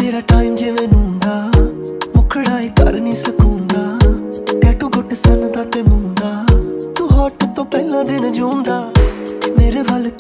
तेरा टाइम जिवें नूंदा मुखड़ा ही कर नहीं सकूंदा टैटू गुट सन दा ते मुंदा तू हॉट तो पहला दिन जूंदा मेरे वाल